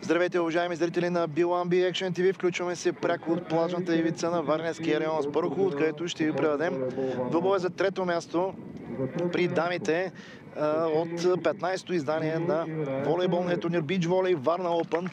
Здравейте, уважаеми зрители на Биламби Action TV. Включваме се пряко от плажната ивица на Варненския район с Пърхо, откъдето ще ви предадем двубоя за трето място при дамите от 15-то издание на волейболния турнир Beach Volley Варна Open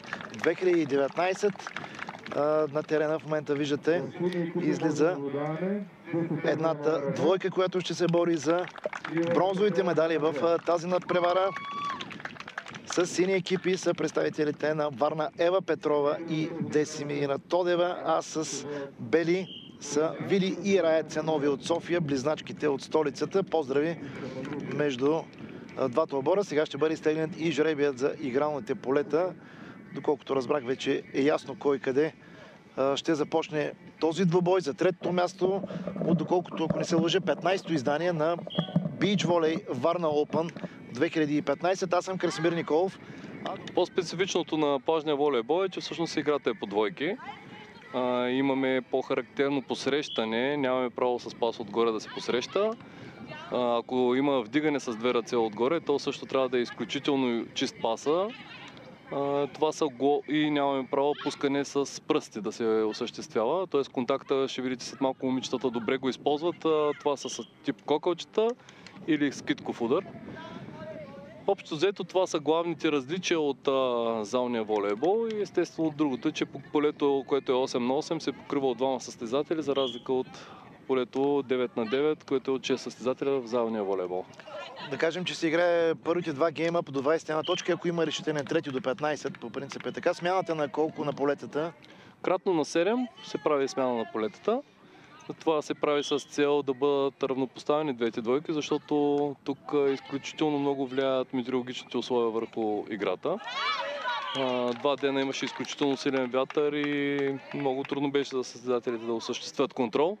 2019. На терена в момента виждате излиза едната двойка, която ще се бори за бронзовите медали в тази надпревара. С сини екипи са представителите на Варна Ева Петрова и Десимира Тодева, а с бели са Вили и Рая Ценови от София, близначките от столицата. Поздрави между двата отбора. Сега ще бъде изтеглен и жребият за игралните полета. Доколкото разбрах, вече е ясно кой къде ще започне този двубой за третото място от, доколкото, ако не се лъжа, 15-то издание на Beach Volley Варна Open 2015. Аз съм Красимир Николов. По-специфичното на плажния волейбол е, че всъщност играта е по двойки. Имаме по-характерно посрещане, нямаме право с пас отгоре да се посреща. Ако има вдигане с две ръце отгоре, то също трябва да е изключително чист паса. Това са и нямаме право пускане с пръсти да се осъществява. Т.е. контакта, ще видите след малко, момичетата добре го използват. Това са с тип кокълчета или скитков удар. Общо взето това са главните различия от залния волейбол и естествено другото, че полето, което е 8 на 8, се покрива от двама състезатели, за разлика от полето 9 на 9, което е от 6 състезателя в залния волейбол. Да кажем, че се играе първите два гейма по до 21 точки, ако има решителен трети до 15, по принцип е така. Смяната на колко на полетата? Кратно на 7 се прави смяна на полетата. Това се прави с цел да бъдат равнопоставени двете двойки, защото тук изключително много влияят метеорологичните условия върху играта. 2 дена имаше изключително силен вятър и много трудно беше за състезателите да осъществят контрол.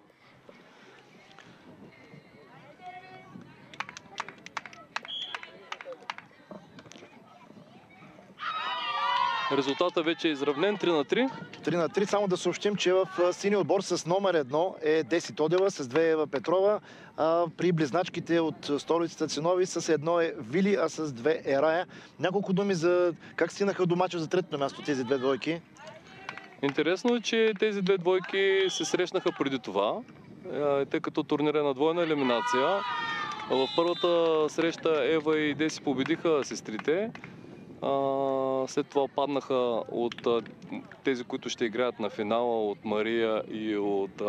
Резултатът вече е изравнен 3 на 3. 3 на 3. Само да съобщим, че в синия отбор с номер 1 е Деси Тодева, с 2 Ева Петрова. При близначките от столицата Ценови с 1 е Вили, а с 2 е Рая. Няколко думи за как стигнаха до мача за третото място тези две двойки. Интересно е, че тези две двойки се срещнаха преди това, тъй като турнир е на двойна елиминация. В първата среща Ева и Деси победиха сестрите. След това паднаха от тези, които ще играят на финала, от Мария и от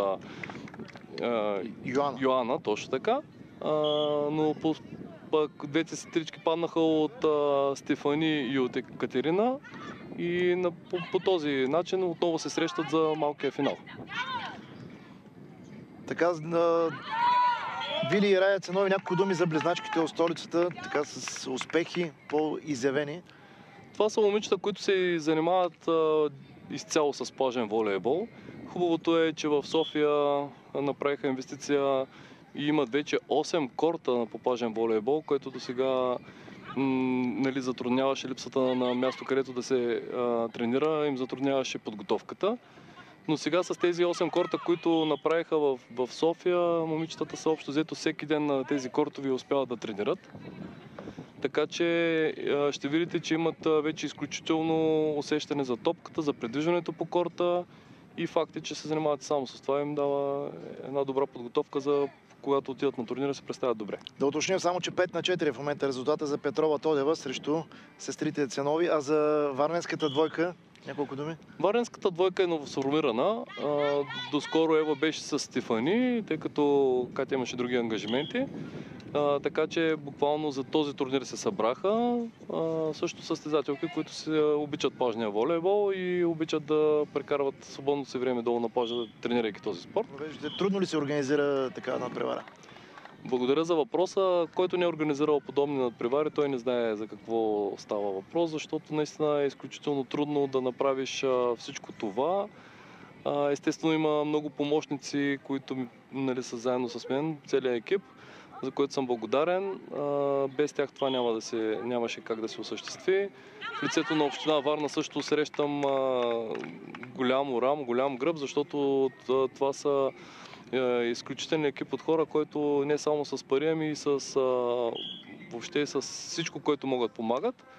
Йоанна, точно така. Но пък двете сестрички паднаха от Стефани и от Екатерина и по този начин отново се срещат за малкия финал. Така, Вили и Рая Ценови, няколко думи за близначките от столицата, така с успехи по-изявени. Това са момичета, които се занимават изцяло с плажен волейбол. Хубавото е, че в София направиха инвестиция и имат вече 8 корта на плажен волейбол, което до сега затрудняваше липсата на място, където да се тренира, им затрудняваше подготовката. Но сега с тези 8 корта, които направиха в София, момичетата са общо взето всеки ден на тези кортови успяват да тренират. Така че ще видите, че имат вече изключително усещане за топката, за придвижването по корта и факт е, че се занимават само с това, им дава една добра подготовка за когато отидат на турнира, се представят добре. Да уточним само, че 5 на 4 в момента резултата за Петрова Тодева срещу сестрите Ценови, а за варненската двойка няколко думи? Варненската двойка е новосформирана. Доскоро Ева беше с Стефани, тъй като Катя имаше други ангажименти. Така че буквално за този турнир се събраха също състезателки, които се обичат плажния волейбол и обичат да прекарват свободното си време долу на плажа, тренирайки този спорт. Трудно ли се организира така надпревара? Благодаря за въпроса. Който не е организирал подобни надпревари, той не знае за какво става въпрос, защото наистина е изключително трудно да направиш всичко това. Естествено има много помощници, които са заедно с мен, целият екип, за който съм благодарен. Без тях това нямаше как да се осъществи. В лицето на община Варна също срещам голям урам, голям гръб, защото това са изключителен екип от хора, който не само с пари, ами и въобще с всичко, което могат помагат.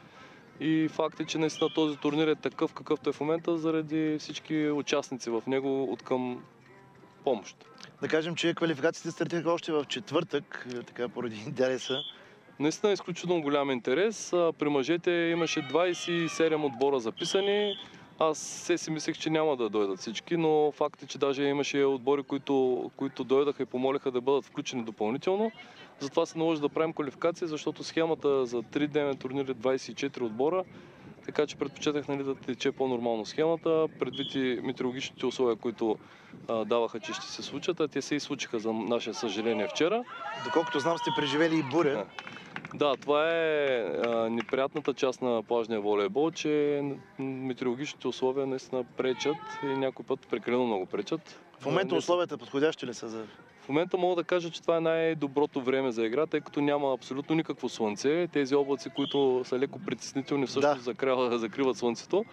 И факт е, че наистина този турнир е такъв, какъвто е в момента, заради всички участници в него от към помощ. Да кажем, че квалификациите стартираха още в четвъртък, така поради интереса. Наистина е изключително голям интерес. При мъжете имаше 27 отбора записани. Аз си мислех, че няма да дойдат всички, но факт е, че даже имаше отбори, които дойдаха и помолиха да бъдат включени допълнително. Затова се наложи да правим квалификация, защото схемата за 3-дневен турнир е 24 отбора. Така че предпочитах да тече по-нормално схемата, предвид и метеорологичните условия, които даваха, че ще се случат, а те се и случиха за наше съжаление вчера. Доколкото знам, сте преживели и буря. Да, това е неприятната част на плажния волейбол, че метеорологичните условия наистина пречат и някой път прекалено много пречат. В момента условията подходящи ли са за... В момента мога да кажа, че това е най-доброто време за игра, тъй като няма абсолютно никакво слънце. Тези облаци, които са леко притеснителни, всъщност закриват слънцето.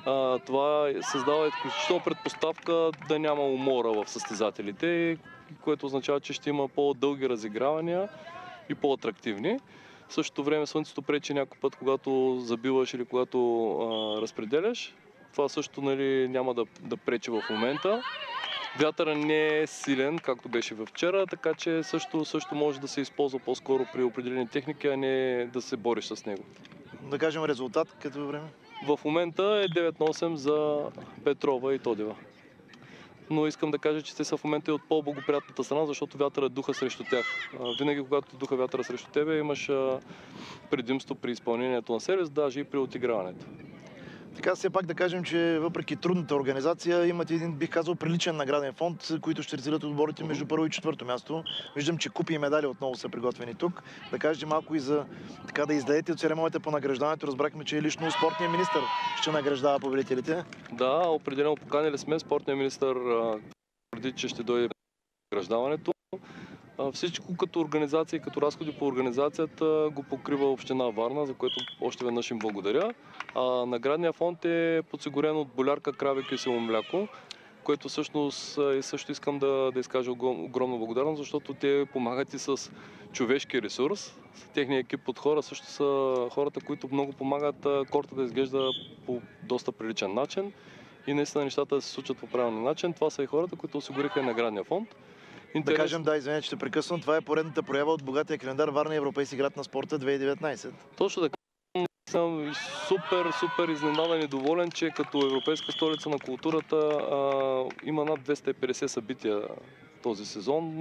Това създава изключително предпоставка да няма умора в състезателите, което означава, че ще има по-дълги разигравания и по-атрактивни. В същото време слънцето пречи някой път, когато забиваш или когато разпределяш. Това също няма да пречи в момента. Вятъра не е силен, както беше във вчера, така че също може да се използва по-скоро при определени техники, а не да се бориш с него. Да кажем резултат като време? В момента е 9-8 за Петрова и Тодева. Но искам да кажа, че те са в момента и от по-благоприятната страна, защото вятъра духа срещу тях. Винаги, когато духа вятъра срещу тебе, имаш предимство при изпълнението на сервис, даже и при отиграването. Така все пак да кажем, че въпреки трудната организация имате един, бих казал, приличен награден фонд, които ще разделят отборите между първо и четвърто място. Виждам, че купи и медали отново са приготвени тук. Да кажете малко и за така да издадете от церемонията по награждаването. Разбрахме, че лично спортният министър ще награждава победителите. Да, определено поканили сме спортният министър преди, че ще дойде награждаването. Всичко като организация и като разходи по организацията го покрива община Варна, за което още веднъж им благодаря. Наградният фонд е подсигурен от болярка, крави, кисело мляко, което всъщност също искам да изкажа огромна благодарност, защото те помагат и с човешки ресурс. Техният екип от хора също са хората, които много помагат корта да изглежда по доста приличен начин и наистина нещата да се случат по правилен начин. Това са и хората, които осигуриха и наградния фонд. Да кажем, извинете, че те прекъсвам. Това е поредната проява от богатия календар Варна Европейски град на спорта 2019. Точно така. Съм супер изненадан и доволен, че като Европейска столица на културата има над 250 събития този сезон,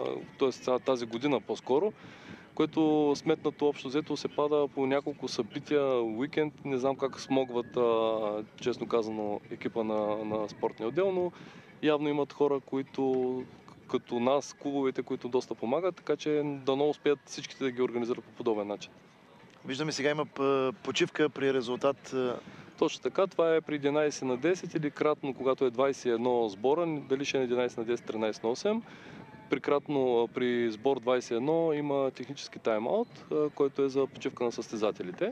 т.е. тази година по-скоро, което сметнато общо взето се пада по няколко събития, уикенд. Не знам как смогват, честно казано, екипа на спортния отдел, но явно имат хора, които като нас, клубовете, които доста помагат, така че дано успеят всичките да ги организират по подобен начин. Виждаме сега има почивка при резултат. Точно така, това е при 11 на 10 или кратно, когато е 21 сбора, дали ще е 11 на 10, 13 на 8. Прикратно при сбор 21 има технически тайм-аут, който е за почивка на състезателите.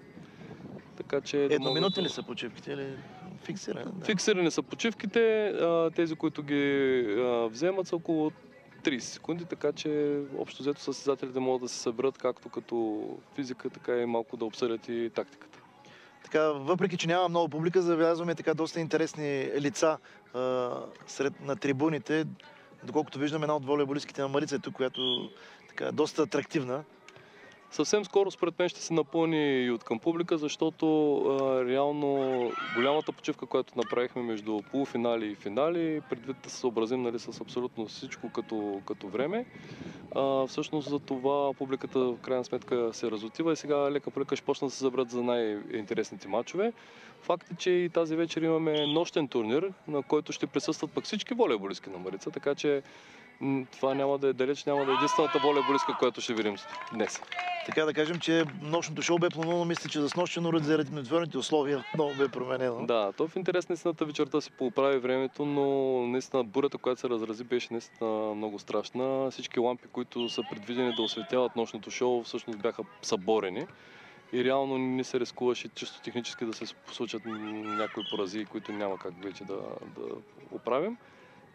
Така че едноминутни ли са почивките или фиксирани? Да. Фиксирани са почивките, тези, които ги вземат са около 30 секунди, така че общо взето състезателите могат да се съберат както като физика, така и малко да обсъдят и тактиката. Така, въпреки че няма много публика, забелязваме така доста интересни лица на трибуните. Доколкото виждаме, една от волейболистките на Марица е тук, която така доста атрактивна. Съвсем скоро според мен ще се напълни и от към публика, защото реално голямата почивка, която направихме между полуфинали и финали, предвид да се съобразим с абсолютно всичко като време. Всъщност за това публиката в крайна сметка се разотива и сега лека по лека ще почна да се съберат за най-интересните матчове. Факт е, че и тази вечер имаме нощен турнир, на който ще присъстват пък всички волейболистки на Марица, така че това няма да е далеч, няма да е единствената волейболистка, която ще видим днес. Така да кажем, че нощното шоу бе планувано, мисля, че за снощи, но заради метеорните условия много бе променено. Да, то в интерес на истината вечерта се поправи времето, но наистина бурята, която се разрази, беше наистина много страшна. Всички лампи, които са предвидени да осветяват нощното шоу, всъщност бяха съборени. И реално не се рискуваше чисто технически да се случат някои поразии, които няма как вече да оправим.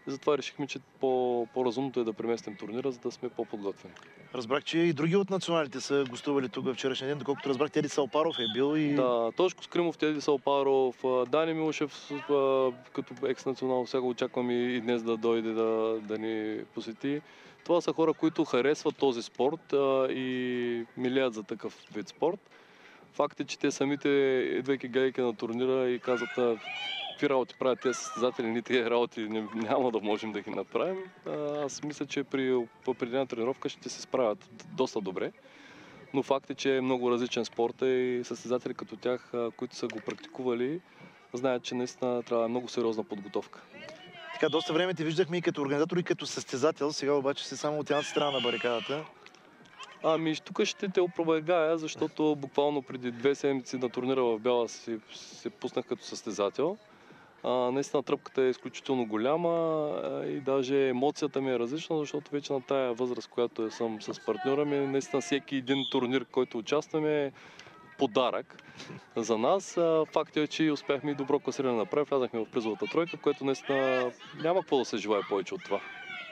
Затова решихме, че по-разумното е да преместим турнира, за да сме по-подготвени. Разбрах, че и други от националите са гостували тук във вчерашния ден, доколкото разбрах, Теди Салпаров е бил и... Да, Тошко Скримов, Теди Салпаров, Дани Милушев, като екс-национал, сега го очаквам и днес да дойде да ни посети. Това са хора, които харесват този спорт и милеят за такъв вид спорт. Факт е, че те самите, идвайки гледайки на турнира и казват, какви работи правят тези състезатели, ние тези работи няма да можем да ги направим. Аз мисля, че при определена тренировка ще се справят доста добре. Но факт е, че е много различен спорт и състезатели като тях, които са го практикували, знаят, че наистина трябва да е много сериозна подготовка. Така, доста време те виждахме и като организатор, и като състезател, сега обаче си само от едната страна на барикадата. Тук ще те опровергая, защото буквално преди 2 седмици на турнира в Бяла се пуснах като състезател. Наистина тръпката е изключително голяма и даже емоцията ми е различна, защото вече на тая възраст, която съм с партньора ми, наистина всеки един турнир, който участваме, е подарък за нас. Факт е, че успяхме и добро класиране да направим. Влязахме в призовата тройка, което наистина няма какво да се желае повече от това.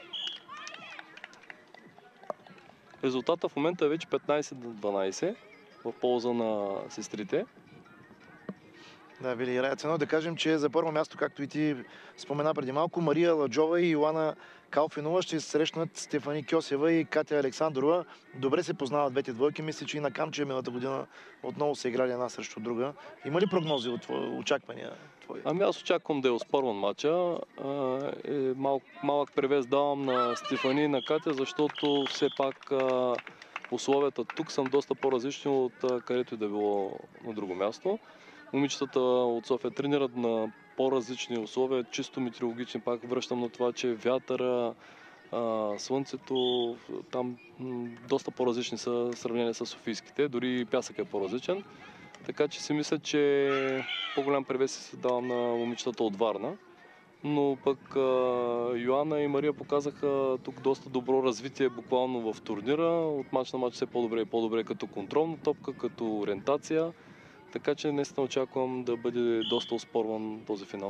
Резултата в момента е вече 15-12 в полза на сестрите. Да, Вили Раяцено, да кажем, че за първо място, както и ти спомена преди малко, Мария Ладжова и Йоана Калфинова ще се срещнат Стефани Кьосева и Катя Александрова. Добре се познават двете двойки. Мисля, че и на Камчия миналата година отново са играли една срещу друга. Има ли прогнози от очаквания твои? Аз очаквам да е оспорван матча. Малък превес давам на Стефани и на Катя, защото все пак условията тук са доста по-различни от където и да било на друго място. Момичетата от София тренират на по-различни условия, чисто метеорологични. Пак връщам на това, че вятъра, слънцето, там доста по-различни са в сравнение с софийските. Дори и пясък е по-различен. Така че си мисля, че по-голям превес се давам на момичетата от Варна. Но пък Йоанна и Мария показаха тук доста добро развитие буквално в турнира. От мач на мач все по-добре и по-добре като контролна топка, като ориентация. Така че наистина очаквам да бъде доста оспорван този финал.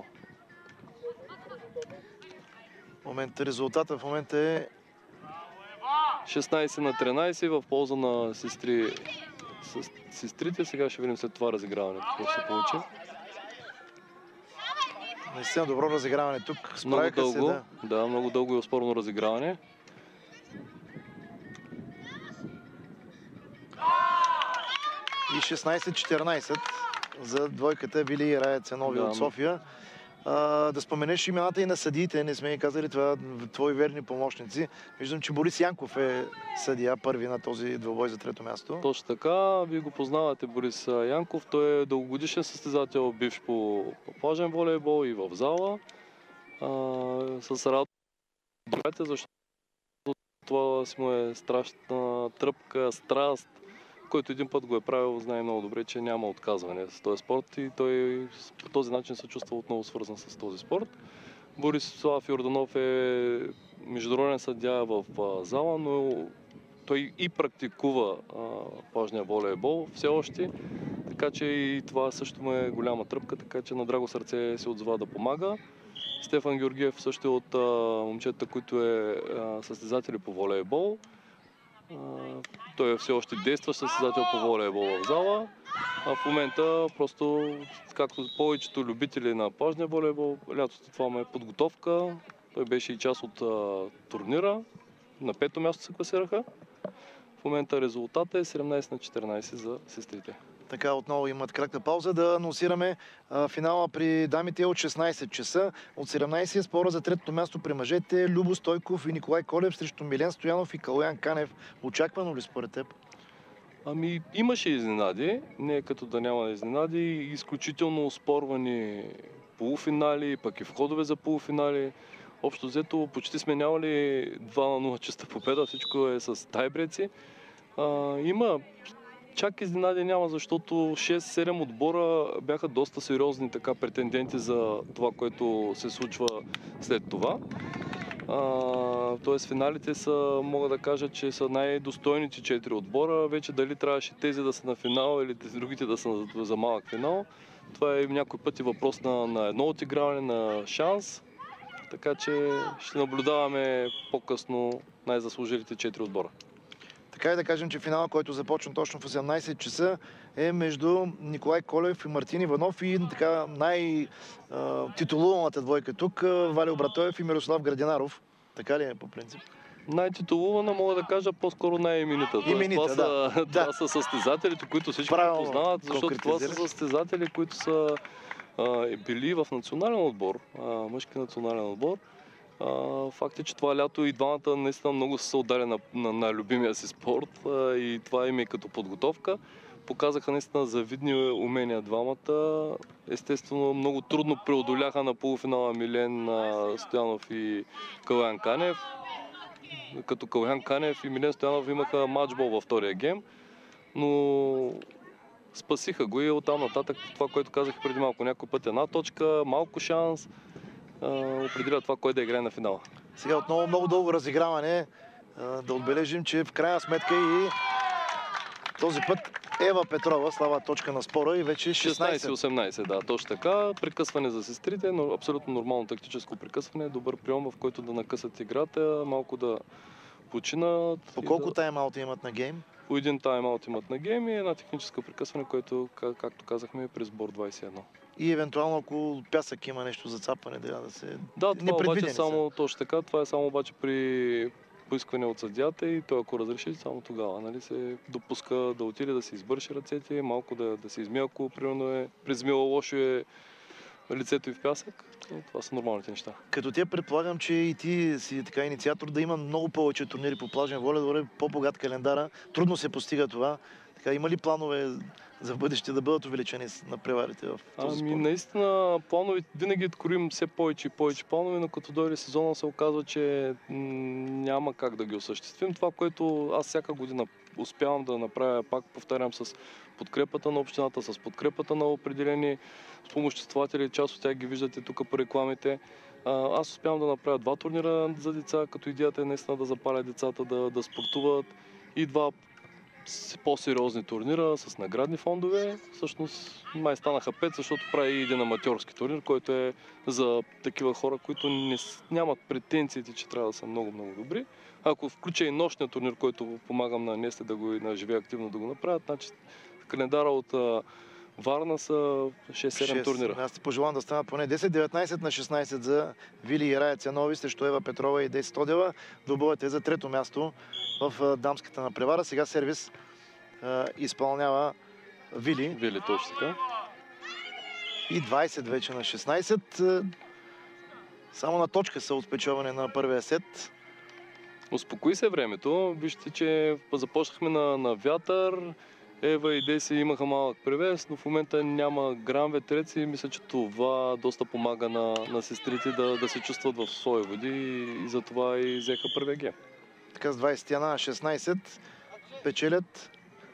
Резултата в момента е 16-13 в полза на сестрите. Сега ще видим след това разиграване, какво се получи. Наистина добро разиграване тук. Много дълго, да, много дълго и оспорно разиграване. И 16-14 за двойката Вили и Рая Ценови от София. Да споменеш имената и на съдиите, не сме и казали това, твои верни помощници. Виждам, че Борис Янков е съдия първи на този двубой за трето място. Точно така, вие го познавате Борис Янков. Той е дългогодишен състезател, бивш по плажен волейбол и в зала. С радост, защото това си му е страшна тръпка, страст, който един път го е правил, знае много добре, че няма отказване с този спорт и той по този начин се чувства отново свързан с този спорт. Борислав Йорданов е международен съдия в зала, но той и практикува плажния волейбол все още, така че и това също му е голяма тръпка, така че на драго сърце се отзова да помага. Стефан Георгиев също е от момчета, които е състезатели по волейбол. Той е все още действащ състезател по волейбол в зала. А в момента просто, както повечето любители на плажния волейбол, лятото това му е подготовка. Той беше и част от турнира. На 5-то място се класираха. В момента резултата е 17-14 за сестрите. Така, отново имат кратка пауза да анонсираме финала при дамите от 16 часа. От 17 спора за третото място при мъжете Любо Стойков и Николай Колев срещу Милен Стоянов и Калоян Канев. Очаквано ли според теб? Имаше изненади, не като да няма изненади. Изключително оспорвани полуфинали, пък и входове за полуфинали. Общо взето почти сме нямали 2-0 чиста победа, всичко е с тайбреци. Има чак изненади няма, защото 6-7 отбора бяха доста сериозни така претенденти за това, което се случва след това. Тоест финалите са, мога да кажа, че са най-достойните 4 отбора. Вече дали трябваше тези да са на финал или другите да са за малък финал. Това е някой път и въпрос на едно отиграване, на шанс. така че ще наблюдаваме по-късно най-заслужилите 4 отбора. Така и да кажем, че финал, който започна точно в 18 часа, е между Николай Колев и Мартин Иванов и така най-титулуваната двойка тук, Валио Братоев и Мирослав Градинаров. Така ли е по принцип? Най-титулувана мога да кажа по-скоро най-именита. Това са състезателите, които всички познават, защото това са състезатели, които са били в национален отбор, мъжки национален отбор. Факт е, че това лято и двамата наистина много са се отдали на любимия си спорт и това им е като подготовка. Показаха наистина завидни умения двамата. Естествено, много трудно преодоляха на полуфинала Милен Стоянов и Калян Канев. Като Калян Канев и Милен Стоянов имаха матчбол във втория гейм, но спасиха го и оттам нататък това, което казах преди малко. Някой път една точка, малко шанс, определя това, кой да играе на финала. Сега отново много дълго разиграване. Да отбележим, че в крайна сметка и този път Ева Петрова слава точка на спора и вече 16-18, да, точно така. Прекъсване за сестрите, но абсолютно нормално тактическо прекъсване. Добър прием, в който да накъсат играта, малко да починат. По колко тайм-аут имат на гейм? По един тайм-аут имат на гейм и една техническа прекъсване, което, както казахме, през Бор 21. И евентуално, ако пясък има нещо за цапане, да се... Да, това обаче само точно така. Това е само обаче при поискване от съдията и той, ако разреши, само тогава, нали, се допуска да отиде да си избърши ръцете, малко да се измие, ако примерно е презмило лошо лицето и в пясък. Това са нормалните неща. Като те предполагам, че и ти си така инициатор да има много повече турнири по плажен волейбол, по-богат календара. Трудно се постига това. Така, има ли планове за бъдеще да бъдат увеличени на преварите в този спорт? Наистина, планове винаги откроим все повече и повече планове, но като дойде сезона се оказва, че няма как да ги осъществим. Това, което аз всяка година успявам да направя, пак повтарям, с подкрепата на общината, с подкрепата на определени спомоществователи, част от тях ги виждате тук по рекламите. Аз успявам да направя 2 турнира за деца, като идеята е наистина да запалят децата да спортуват и 2 по-сериозни турнира с наградни фондове. Всъщност май станаха 5, защото прави и един аматьорски турнир, който е за такива хора, които нямат претенциите, че трябва да са много добри. Ако включа и нощния турнир, който помагам на Несте да го на Живее активно да го направят, значи календара от Варна са 6-7 турнира. Аз ти пожелавам да станат поне 10-19 на 16 за Вили и Рая Цянови срещу Ева Петрова и Деси Тодева. Добоят е за 3-то място в дамската надпревара. Сега сервис изпълнява Вили. Вили, точно така. И 20 вече на 16. Само на точка са от спечелване на първия сет. Успокои се времето. Вижте, че започнахме на вятър. Ева и Деси имаха малък превес, но в момента няма грам ветрец и мисля, че това доста помага на сестрите да се чувстват в свои води и затова и взеха първия гейм. Така с 20 на 16 печелят.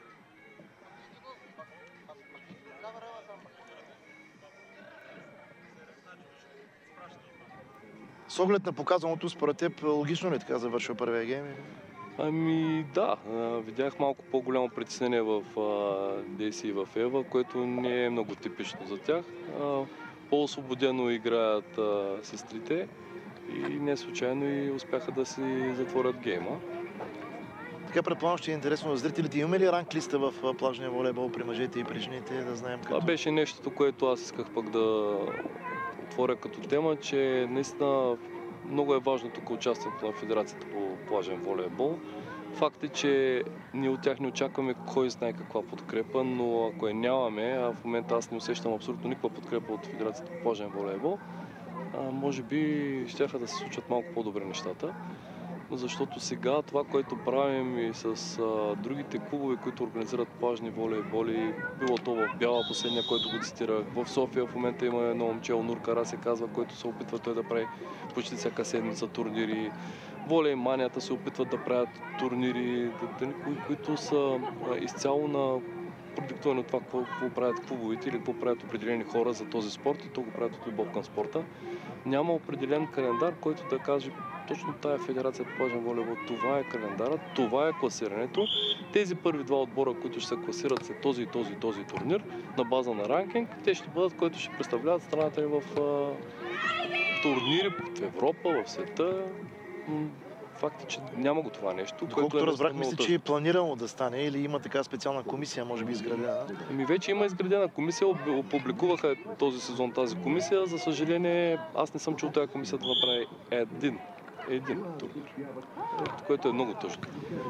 С оглед на показаното, според теб, логично ли така завършва първия гейм? Да, видях малко по-голямо притеснение в Деси и в Ева, което не е много типично за тях. По-освободено играят сестрите и не случайно и успяха да си затворят гейма. Така предполагам, ще е интересно за зрителите. Имаме ли ранглиста в плажния волейбол при мъжете и при жените, да знаем Това беше нещото, което аз исках пък да отворя като тема, че наистина много е важно тук участието на Федерацията по плажен волейбол. Факт е, че ние от тях не очакваме кой знае каква подкрепа, но ако я нямаме, а в момента аз не усещам абсолютно никаква подкрепа от Федерацията по плажен волейбол, може би щяха да се случат малко по-добре нещата. Защото сега това, което правим и с другите клубове, които организират плажни волейболи, било то в Бяла, последния, който го цитирах. В София в момента има едно момче, Онур Кара се казва, който се опитва той да прави почти всяка седмица турнири. Волейманията се опитват да правят турнири, които са изцяло на продиктуване от това, какво правят клубовете или какво правят определени хора за този спорт и то го правят от любов към спорта. Няма определен календар, който да каже точно тая федерация по плажен волейбол. Това е календарът, това е класирането. Тези първи 2 отбора, които ще се класират след този и този турнир на база на ранкинг, те ще бъдат, които ще представляват страната ни в турнири в Европа, в света, факт е, че няма го това нещо. Доколкото разбрах, мисля, че е планирано да стане или има така специална комисия, може би изградена. Ами вече има изградена комисия, опубликуваха този сезон тази комисия. За съжаление, аз не съм чул тази комисия да направи един турнир, което е много тъжно.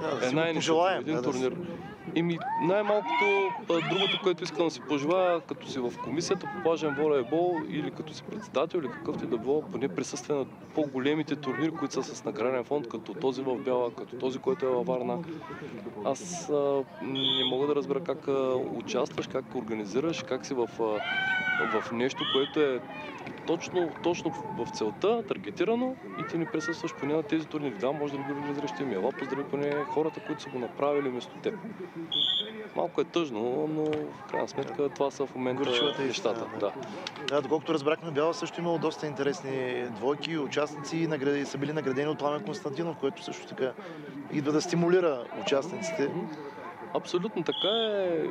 Един турнир. Най-малкото, другото, което искам да си пожелая, като си в комисията по плажен волейбол или като си председател или какъвто и да било, поне присъствие на по-големите турнири, които са с награден фонд, като този в Бяла, като този, който е във Варна. Аз не мога да разбера как участваш, как организираш, как си в нещо, което е точно в целта, таргетирано и ти не присъстваш поне на тези турнири. Да, може да ги организираш ти мила, поздрави поне хората, които са го направили вместо теб. Малко е тъжно, но в крайна сметка това са в момента нещата. Да, доколкото разбрахме, Бяла също имало доста интересни двойки, участници са били наградени от Пламен Константинов, който също така идва да стимулира участниците. Абсолютно така е.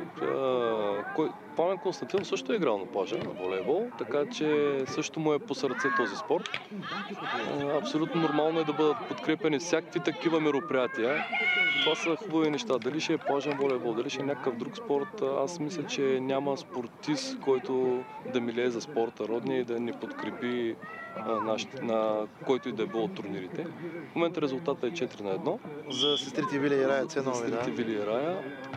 Пламен Константинов също е играл на плажа, на волейбол, така че също му е по сърце този спорт. Абсолютно нормално е да бъдат подкрепени всякакви такива мероприятия. Това са хубави неща. Дали ще е плажен волейбол, дали ще е някакъв друг спорт, аз мисля, че няма спортист, който да милее за спорта родния и да ни подкрепи на който и да е било от турнирите. В момента резултатът е 4-1. За сестрите Вили и Рая Ценови, сестрите Вили и Рая.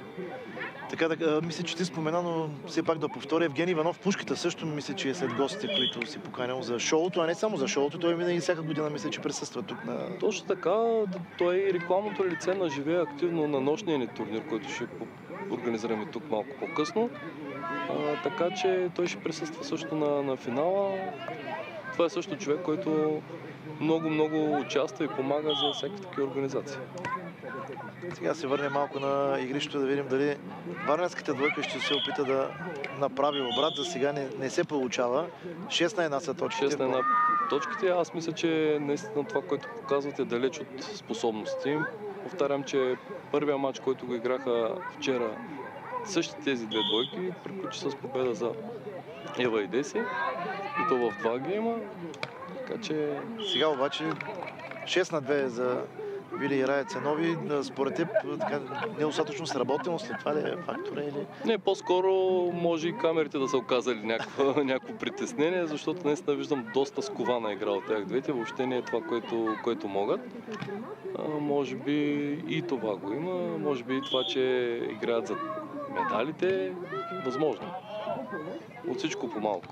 Така, мисля, че ти спомена, но все пак да повторя, Евгений Иванов, Пушката също мисля, че е след гостите, които си поканял за шоуто, а не само за шоуто, той винаги всяка година мисля, че присъства тук на... Точно така, той е рекламното лице на живее активно на нощния ни турнир, който ще организираме тук малко по-късно. Така че той ще присъства също на финала. Това е също човек, който много участва и помага за всякакви такива организации. Сега се върнем малко на игрището, да видим дали варненската двойка ще се опита да направи обрат. За сега не се получава. 6-1 са точките. 6-1 точките. Аз мисля, че наистина това, което показват е далеч от способностите им. Повтарям, че първият матч, който го играха вчера, същите тези две двойки, приключи с победа за Ева и Деси. И то в 2 гейма. Така че... Сега обаче 6-2 за Вили и Рая Ценови. Според теб недостатъчно сработеност ли това ли е фактора или... Не, по-скоро може и камерите да са оказали някакво притеснение, защото наистина виждам доста скована игра от тях двете. Въобще не е това, което могат. Може би и това го има. Може би и това, че играят за медалите. Възможно. От всичко по-малко.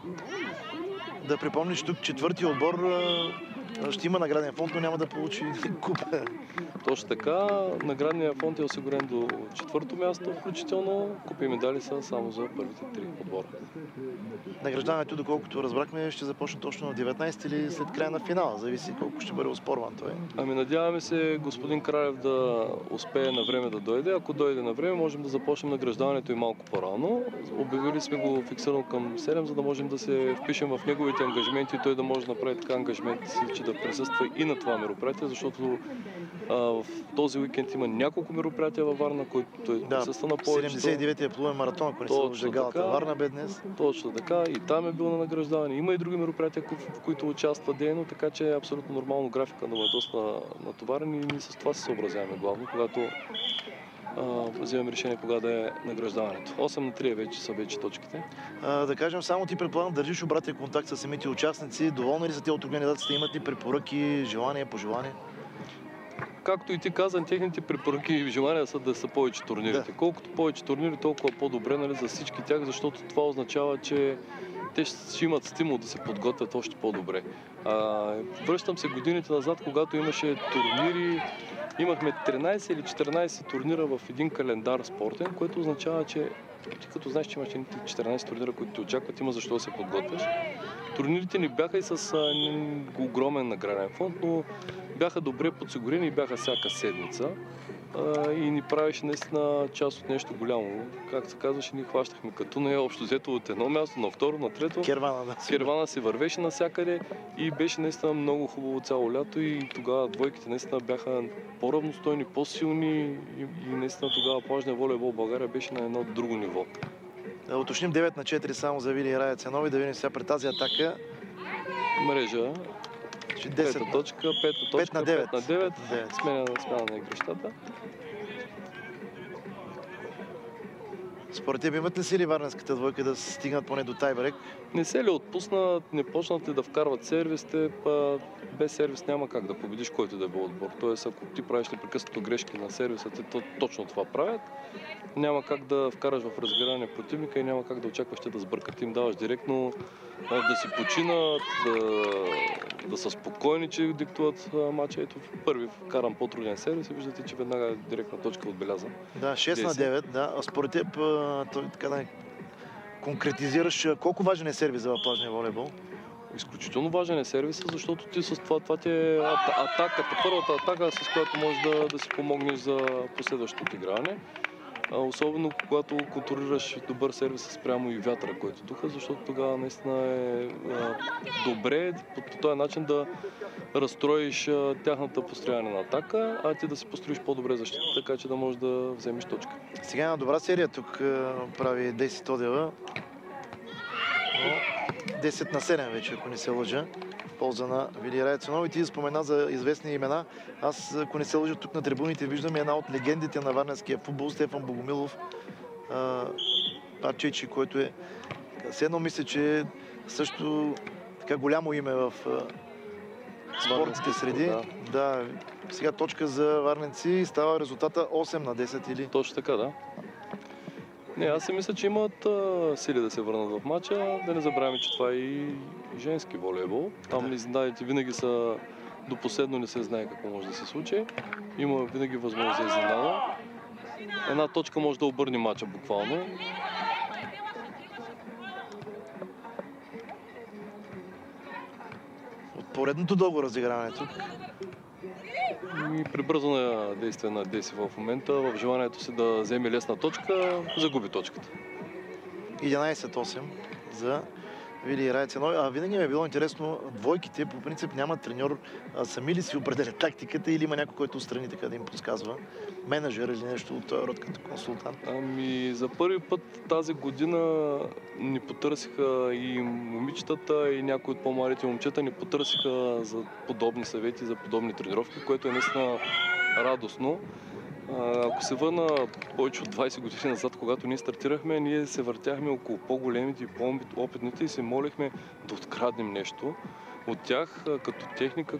Да припомниш, тук четвъртия отбор ще има награден фонд, но няма да получи купа. Точно така. Наградният фонд е осигурен до 4-то място, включително купи и медали са само за първите 3 отбора. Награждането, доколкото разбрахме, ще започне точно на 19 или след края на финала. Зависи колко ще бъде оспорван той. Ами надяваме се господин Кралев да успее на време да дойде. Ако дойде на време, можем да започнем награждаването и малко по-рано. Обявили сме го фиксирано към 7, за да можем да се впишем в неговите ангажименти и той да може да направи така ангажименти си, че да присъства и на това мероприятие, защото в този уикенд има няколко мероприятия във Варна, които той присъства на повечето. 79-я плувен маратон, ако не се лъжа, галата Варна бе днес. Точно така. И там е бил на награждаване. Има и други мероприятия, в които участва дейно, така че е абсолютно нормално графика да е доста натоварен и ние с това се съобразяваме главно, когато вземем решение кога да е награждаването. 8-3 са вече точките. Да кажем, само ти предполагам, държиш обратен контакт с самите участници. Доволни ли са те от организацията? Имат ли препоръки, желания, пожелания? Както и ти каза, техните препоръки и желания са да са повече турнирите. Да. Колкото повече турнири, толкова по-добре, нали, за всички тях, защото това означава, че те ще имат стимул да се подготвят още по-добре. Връщам се годините назад, когато имаше турнири. Имахме 13 или 14 турнира в един календар спортен, което означава, че ти като знаеш, че имаш 14 турнира, които те очакват, има защо да се подготвяш. Турнирите ни бяха и с огромен награден фонд, но бяха добре подсигурени и бяха всяка седмица. И ни правеше наистина част от нещо голямо. Както се казваше, ние хващахме като не общо взето от едно място, на второ, на трето. Кервана си вървеше навсякъде и беше наистина много хубаво цяло лято и тогава двойките наистина бяха по-равностойни, по-силни и наистина тогава плажния волейбол в България беше на едно друго ниво. Да уточним 9-4 само за Вили и Рая Ценови, да видим сега пред тази атака. Мрежа. 10 Пета точка, 5 на 9. 5 на 9. 9. Смяна на игрищата. Според теб имат ли сили варненската двойка да стигнат поне до тайбрек? Не се ли отпуснат, не почнат ли да вкарват сервисите, без сервис няма как да победиш който да е бил отбор. Тоест, ако ти правиш непрекъснато грешки на сервиса, то точно това правят. Няма как да вкараш в разбиране противника и няма как да очакваш те да сбъркат. Им даваш директно да си починат, да са спокойни, че диктуват мача. Ето първи вкарам по-труден сервис и виждате, че веднага директна точка отбеляза. Да, 6 на 9. Да. А според теб, така да конкретизираш, колко важен е сервис в плажния волейбол? Изключително важен е сервисът, защото ти с това ти е атаката, първата атака, с която можеш да си помогнеш за последващото отиграване. Особено когато контролираш добър сервис спрямо и вятъра, който духа, защото тогава наистина е добре по този начин да разстроиш тяхната построяване на атака, а ти да си построиш по-добре защита, така че да можеш да вземеш точка. Сега една добра серия тук прави Дейси Тодева. 10 на 7 вече, ако не се лъжа, в полза на Вили Райцунов. И ти спомена за известни имена. Аз, ако не се лъжа, тук на трибуните виждам една от легендите на варненския футбол, Стефан Богомилов. Парчечи, който е... Все едно мисля, че е също така голямо име в спортните среди. Да. Сега точка за варненци и става резултата 8 на 10 или... Точно така, да. Не, аз си мисля, че имат сили да се върнат в матча. Да не забравяме, че това е и женски волейбол. Там не знаете, винаги са до последно не се знае какво може да се случи. Има винаги възможност за изненада. Една точка може да обърне матча буквално. От поредното дълго разиграване тук. И прибързано действие на Деси в момента, в желанието си да вземе лесна точка, загуби точката. 11-8 за Вили Райцунов. А винаги ми е било интересно, двойките по принцип нямат треньор, сами ли си определят тактиката или има някой, който отстрани така да им подсказва? Менеджер или нещо от този род като консултант? Ами за първи път тази година ни потърсиха и момичетата, и някои от по-малите момчета ни потърсиха за подобни съвети, за подобни тренировки, което е наистина радостно. Ако се върна повече от 20 години назад, когато ние стартирахме, ние се въртяхме около по-големите и по-опитните и се молихме да откраднем нещо от тях, като техника,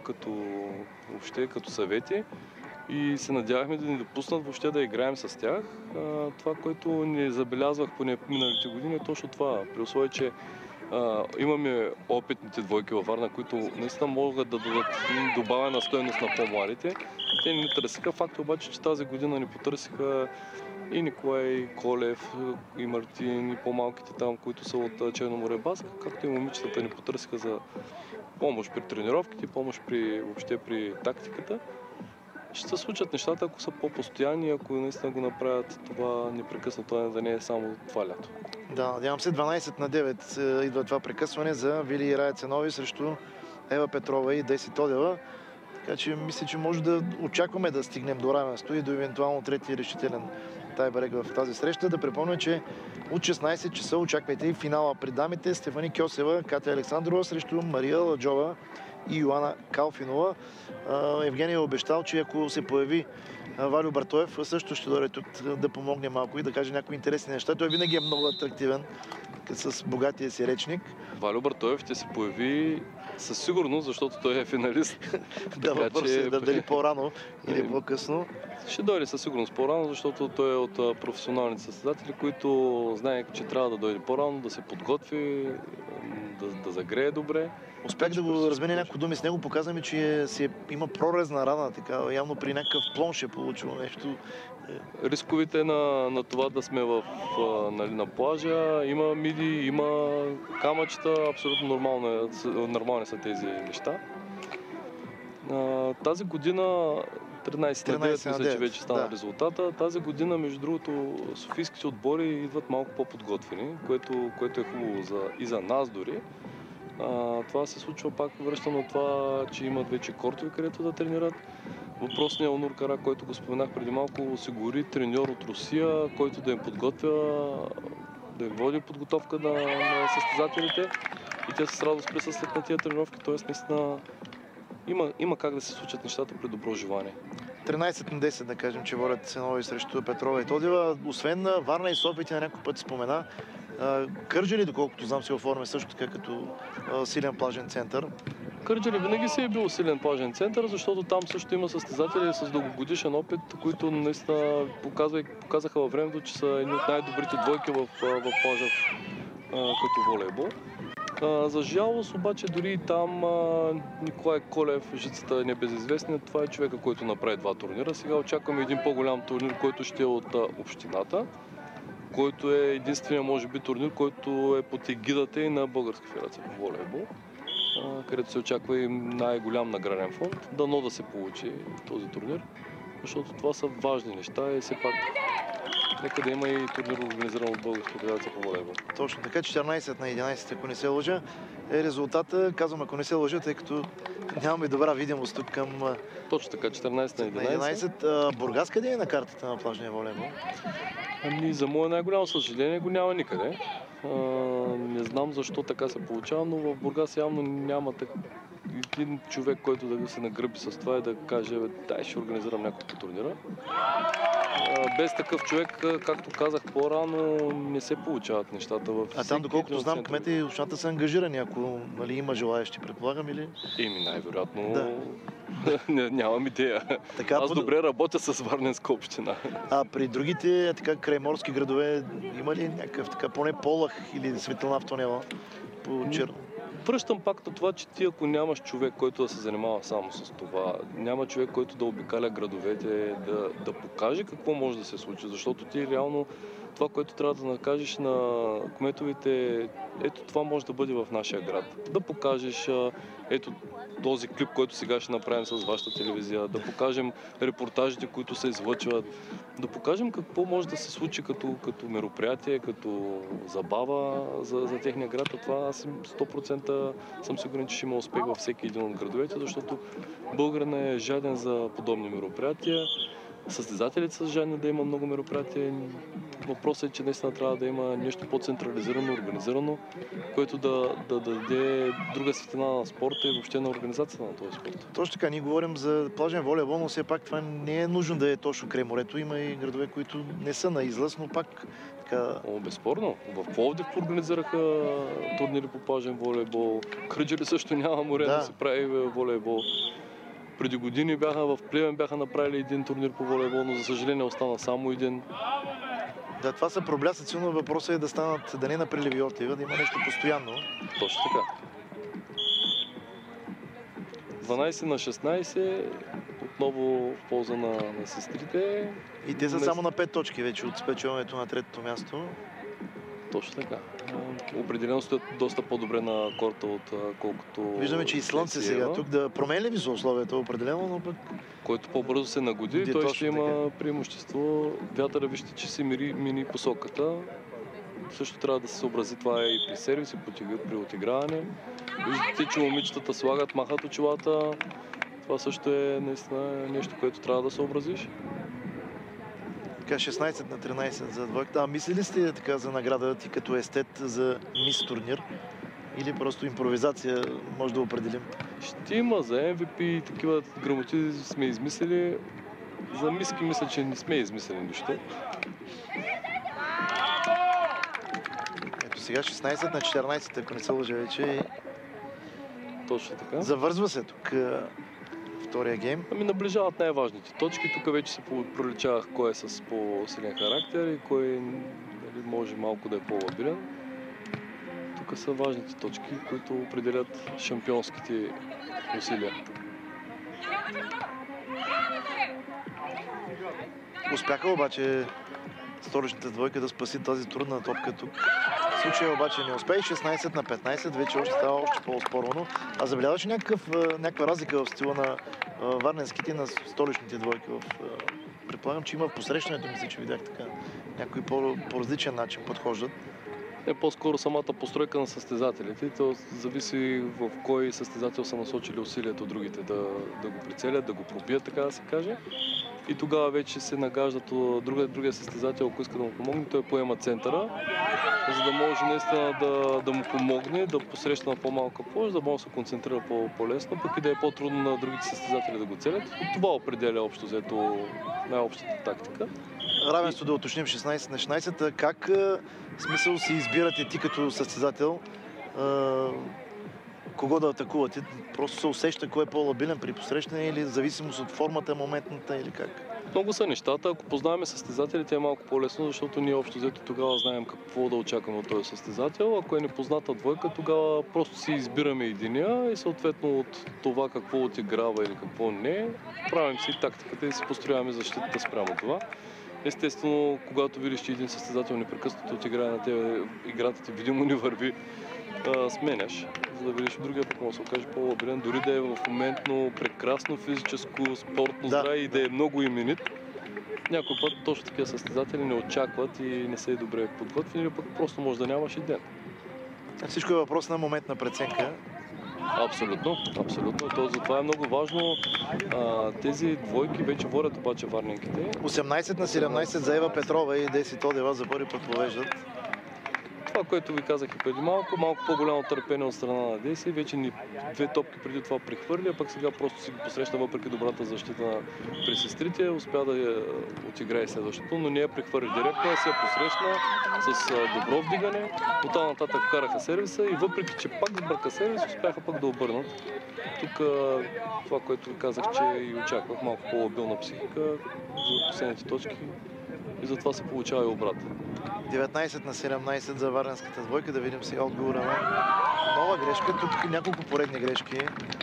въобще като съвети. И се надявахме да ни допуснат въобще да играем с тях. Това, което не забелязвах поне миналите години, е точно това. При условие, че имаме опитните двойки във Варна, които наистина могат да дадат добавена стойност на по-младите. Те не търсиха. Факт обаче, че тази година ни потърсиха и Николай, и Колев, и Мартин, и по-малките там, които са от Черно море Баск, както и момичетата ни потърсиха за помощ при тренировките, помощ въобще при тактиката. Ще се случат нещата, ако са по-постоянни, ако наистина го направят това непрекъснато, да не е само това лято. Да, надявам се 12 на 9 идва това прекъсване за Вили Райцунови срещу Ева Петрова и Деси Тодева. Така че мисля, че може да очакваме да стигнем до равенство и до евентуално трети решителен тайбрек в тази среща. Да припомня, че от 16 часа очаквайте и финала при дамите. Стефани Кьосева, Катя Александрова срещу Мария Ладжова и Йоана Калфинова. Евгений е обещал, че ако се появи Валю Бартоев, също ще дойде тук да помогне малко и да каже някои интересни неща. Той винаги е много атрактивен с богатия си речник. Валю Бартоев ще се появи със сигурност, защото той е финалист. Да, въпрос е дали по-рано или по-късно. Ще дойде със сигурност по-рано, защото той е от професионалните състезатели, които знае, че трябва да дойде по-рано, да се подготви, да загрее добре. Успях да го разменя някои думи с него, показва ми, че има прорезна рана, така, явно при някакъв плонш е получило нещо. Рисковите на това да сме на плажа, има миди, има камъчета, абсолютно нормални са тези неща. Тази година 13 на 9, мисля, че вече стана резултата. Тази година, между другото, софийските отбори идват малко по-подготвени, което е хубаво и за нас дори. Това се случва пак, връщам на това, че имат вече кортове, където да тренират. Въпросният Онур Кара, който го споменах преди малко, осигури треньор от Русия, който да им подготвя, да им води подготовка на състезателите. и те с радост присъстват на тия тренировки, т.е. наистина има как да се случат нещата при добро желание. 13-10, да кажем, че водят Сенови срещу Петрова и Тодева. Освен Варна и София, ти на някой път спомена. Кърджали, доколкото знам, се оформя също така като силен плажен център. Кърджали винаги си е бил силен плажен център, защото там също има състезатели с дългогодишен опит, които наистина показаха във времето, че са едни от най-добрите двойки в плажа като волейбол. За жалост обаче дори и там Николай Колев, жицата небезизвестен, това е човека, който направи 2 турнира. Сега очакваме един по-голям турнир, който ще е от общината, който е единствения, може би, турнир, който е под егидата и на Българска федерация по волейбол, където се очаква и най-голям награден фонд. Дано да се получи този турнир, защото това са важни неща и все пак нека да има и турнир, организиран от Българска федерация по волейбол. Точно така, 14 на 11, ако не се лъжа, е резултата. Казвам, ако не се лъжа, тъй като нямаме добра видимост тук към... Точно така, 14 на 11. Бургас къде е на картата на плажния волейбол? Ами, за мое най-голямо съжаление го няма никъде. Не знам защо така се получава, но в Бургас явно няма един човек, който да се нагръби с това и да каже, дай ще организирам няколко турнира. Без такъв човек, както казах по-рано, не се получават нещата. А там, доколкото знам, кмета и общината са ангажирани, ако има желаящи, предполагам, или? Най-вероятно. Да. Нямам идея. Така, аз добре работя с Варненска община. А при другите крайморски градове има ли някакъв поне полах или светлина в тунела по черно? Връщам пак на това, че ти ако нямаш човек, който да се занимава само с това, няма човек, който да обикаля градовете, да покаже какво може да се случи, защото ти реално това, което трябва да накажеш на кметовете, ето това може да бъде в нашия град. Да покажеш ето този клип, който сега ще направим с вашата телевизия, да покажем репортажите, които се излъчват, да покажем какво може да се случи като мероприятие, като забава за техния град. А това аз 100% съм сигурен, че ще има успех във всеки един от градовете, защото българин е жаден за подобни мероприятия. Състезателите са жадни да има много мероприятия. Въпросът е, че наистина трябва да има нещо по-централизирано, организирано, което да даде друга светлина на спорта и въобще на организацията на този спорт. Точно така, ние говорим за плажен волейбол, но все пак това не е нужно да е точно край морето. Има и градове, които не са на излъз, но пак така... Безспорно. В Пловдив организираха турнири по плажен волейбол. Кърджали също няма море да се прави волейбол. Преди години в Плевен бяха направили един турнир по волейбол, но за съжаление остана само един. Да, това са проблясъци, но въпросът е да станат, да не на приливи и отлива, да има нещо постоянно. Точно така. 12 на 16, отново в полза на сестрите. И те са само на 5 точки вече от спечелването на третото място. Точно така. Определено стоят доста по-добре на корта, колкото... Виждаме, че и слънце сега тук. Да променливи са условията определено, но пък... Който по-бързо се нагоди, той ще има преимущество. Вятъра вижте, че се мини посоката. Също трябва да се съобрази това и при сервис, и при отиграване. Виждате, че момичетата слагат, махат очилата. Това също е наистина нещо, което трябва да съобразиш. Така 16 на 13 за двойката. Мислили сте така за награда ти като естет за мис турнир? Или просто импровизация може да определим? Ще има за MVP и такива грамоти сме измислили. За миски мисля, че не сме измислили нищо. Ето сега 16 на 14, ако не се лъжа вече. Точно така. Завързва се тук втория гейм. Наближават най-важните точки. Тук вече се проличавах кой е с по-силен характер и кой може малко да е по-лабилен. Тук са важните точки, които определят шампионските усилия. Успяха обаче столичната двойка да спаси тази трудна топка тук. В случая обаче не успее. 16 на 15, вече още става още по-спорвано. А забеляваш някаква разлика в стила на варненските и на столичните двойки? Предполагам, че има в посрещането, мисля, че видях така. Някой по-различен начин подхождат. По-скоро самата постройка на състезателите. То зависи в кой състезател са насочили усилието другите да го прицелят, да го пробият, така да се каже. и тогава вече се нагаждат другия състезател, ако иска да му помогне, той поема центъра, за да може наистина да му помогне, да посреща на по-малка площ, да може да се концентрира по-лесно, пък и да е по-трудно на другите състезатели да го целят. И това определя общо взето най-общата тактика. Равенство да уточним 16 на 16. Как смисъл си избирате ти като състезател кого да атакувате? Просто се усеща кой е по-лабилен при посрещане или зависимост от формата моментната или как? Много са нещата. Ако познаваме състезателите е малко по-лесно, защото ние общо взето тогава знаем какво да очакваме от този състезател. Ако е непозната двойка, тогава просто си избираме единия и съответно от това какво отиграва или какво не, правим си тактиката и си построяваме защитата спрямо това. Естествено, когато видиш, че един състезател непрекъснато отиграе на тебе, играта ти видимо не върви, сменяш, за да видиш другия пък може да се окаже по-лабилен, дори да е в моментно прекрасно физическо, спортно здраве и да е много именит. Някой път точно такива състезатели не очакват и не са и добре подготвени, или пък просто може да нямаш и ден. Всичко е въпрос на моментна преценка. Абсолютно, абсолютно. Затова е много важно. Тези двойки вече водят обаче варненките. 18 на 17 за Ева Петрова и Деси Тодева за първи път повеждат. Това, което ви казах и преди малко по-голямо търпение от страна на Деси. Вече две топки преди това прехвърли, а пък сега просто си ги посреща въпреки добрата защита при сестрите. Успя да я отиграе следващото, но не я прехвърли директно, се я посрещна с добро вдигане. Оттам нататък караха сервиса и въпреки, че пак сбърка сервис, успяха пак да обърнат. Тук това, което ви казах, че и очаквах малко по-лабилна психика за последните точки и затова се получава и обрат. 19 на 17 за варненската двойка. Да видим сега отговора на нова грешка. Тук няколко поредни грешки.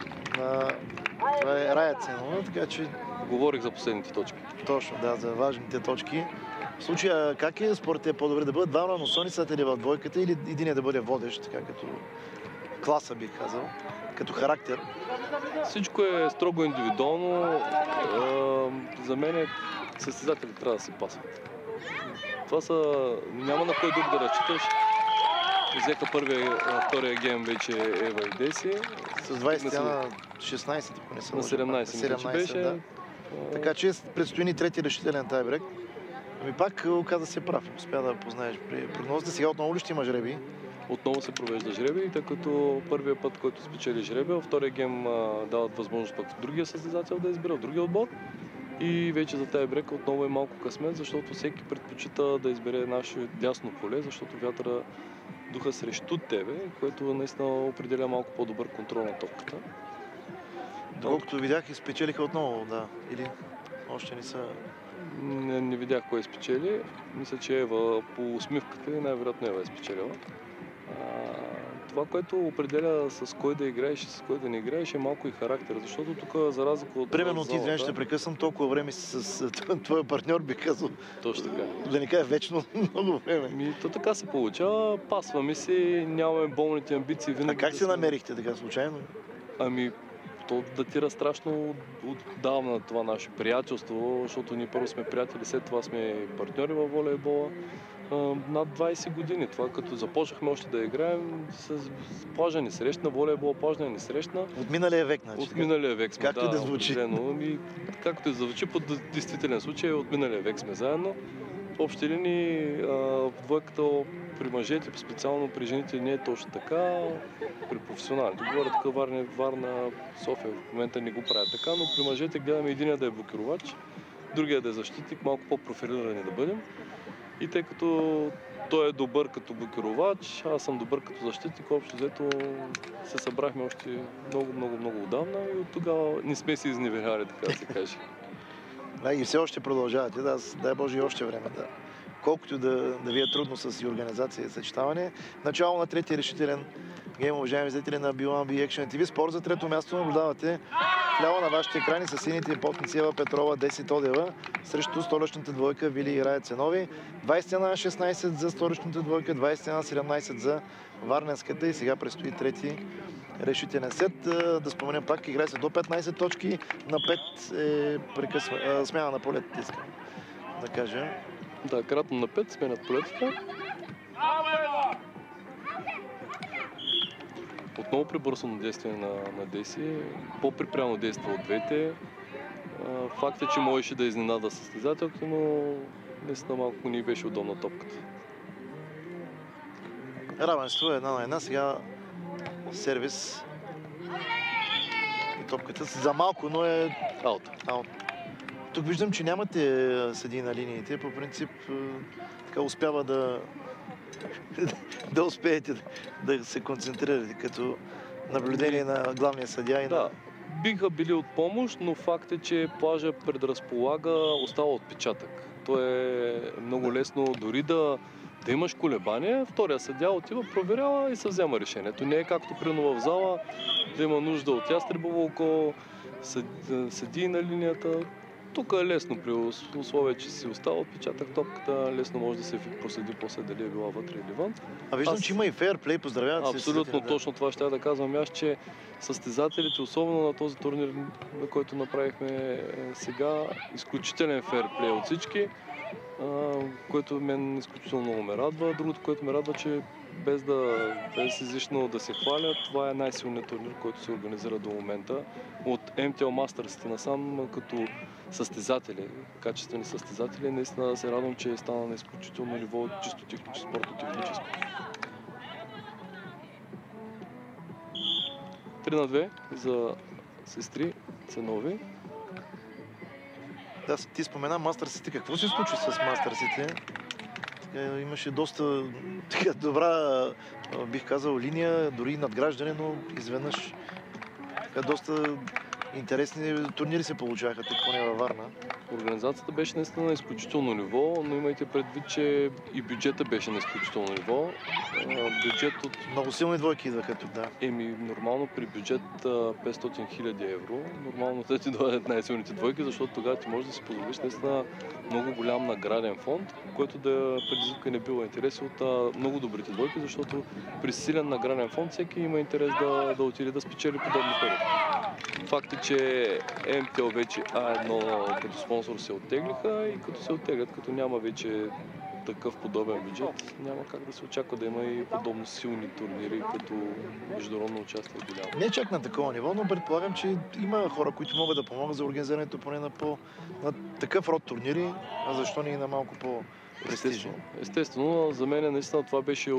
Това е Рая Ценова, така че... Говорих за последните точки. Точно, да, за важните точки. В случая, как е според те по-добре да бъдат двама носоницатели в двойката или един да бъде водещ, така като класа бих казал, като характер? Всичко е строго индивидуално. За мен състезатели трябва да се пасват. Това са... Няма на кой друг да разчиташ. Взеха втория гейм вече Ева и Деси. С 20 на 16, ако не съм на 17 беше. Да. Така че предстои ни трети решителен тайбрек. Ами пак оказа се прав. Успя да познаеш при прогнозите. Сега отново ли ще има жреби? Отново се провежда жреби, тъй като първия път, който спечели жребия, втория гейм дават възможност пък другия състезател да избира от другия отбор. И вече за тази брека отново е малко късмет, защото всеки предпочита да избере наше дясно поле, защото вятъра духа срещу тебе, което наистина определя малко по-добър контрол на топката. Доколкото видях, изпечелиха отново, да. Или още не са... Не видях кой спечели. Мисля, че Ева по усмивката и най-вероятно Ева е спечелила. Това, което определя с кой да играеш и с кой да не играеш е малко и характер, защото тук за разлика от... Примерно ти извинявай, ще прекъсвам толкова време с твоя партньор, бих казал. Точно така. Да не кажа вечно много време. То така се получава, пасваме си, нямаме болните амбиции. А как се намерихте така случайно? То датира страшно отдавна това наше приятелство, защото ние първо сме приятели, след това сме партньори във волейбола. Над 20 години. Това като започнахме още да играем, с плажа ни срещна, волейбол плажа ни срещна. От миналия век, значи. От миналия век сме, както да звучи. Както и да звучи, по действителен случай, от миналия век сме заедно. В общи линии в двойката при мъжете, специално при жените не е точно така. При професионалните. Говоря така Варна, София в момента не го правят така, но при мъжете гледаме единия да е блокировач, другия да е защитник, малко по-профилирани да бъдем. И тъй като той е добър като блокировач, аз съм добър като защитник, общо взето се събрахме още много отдавна и от тогава не сме се изневеряли, така да се каже. Да, и все още продължавате, дай Боже и още време. Да. Колкото да ви е трудно с организация и съчетаване. Начало на третия решителен гейм, уважаеми зрители на B1B Action TV. Спор за трето място наблюдавате вляво на вашите екрани с сините потници Ева Петрова, Деси Тодева срещу столичната двойка Вили и Рая Ценови. 20 на 16 за столичната двойка, 20 на 17 за варненската и сега предстои трети решителен сет. Да споменем пак, играе се до 15 точки, на 5 е смяна на полетите, искам да кажа. Да, кратно на 5 сменят полетите. Отново прибързано действие на Деси, по-припряно действа от двете. Факт е, че можеше да изненада състезателки, но наистина малко ни беше удобна топката. Равенство е 1-1. Сега сервис. И топката за малко, но е Аут. аут. Тук виждам, че нямате съдии на линиите. По принцип така успява да успеете да се концентрирате като наблюдение на главния съдия и Да, биха били от помощ, но факт е, че плажа предразполага, остава отпечатък. То е много лесно дори да имаш колебание, втория съдия отива, проверява и се взема решението. Не е както примерно в зала, да има нужда от ястребово око, съдии на линията. Тук е лесно при условие, че си остава отпечатък топката, лесно може да се проследи после дали е била вътре или вън. А виждам, че има и фейрплей. Поздравявам се. Абсолютно точно това ще да казвам аз, че състезателите, особено на този турнир, на който направихме сега, изключителен фейрплей от всички, което мен изключително много ме радва. Другото, което ме радва, че без излишно да се хваля, това е най-силният турнир, който се организира до момента. От MTL Masters насам, като състезатели, качествени състезатели, наистина се радвам, че е стана на изключително ниво, чисто техническо, спортно-техническо. 3-2 за сестри Ценови. Да, ти спомена мастърсите. Какво се случи с мастърсите? Имаше доста добра, бих казал, линия, дори надграждане, но изведнъж доста интересни турнири се получаваха тук, поне във Варна. Организацията беше наистина на изключително ниво, но имайте предвид, че и бюджета беше на изключително ниво. Бюджет от... Много силни двойки идваха тук, да. Нормално при бюджет 500 000 евро, нормално да ти дойдат най-силните двойки, защото тогава ти можеш да си позволиш наистина много голям награден фонд, който да предизвика небива интерес от много добрите двойки, защото при силен награден фонд всеки има интерес да отиде да спечели подобни пари. Факт е, че MTL вече А1 като спонсор се оттеглиха и като се оттеглят, като няма вече такъв подобен бюджет, няма как да се очаква да има и подобно силни турнири, като международно участие голямо. Не чак на такова ниво, но предполагам, че има хора, които могат да помогат за организирането поне на такъв род турнири, а защо не и на малко по-престижни. Естествено, за мен наистина това беше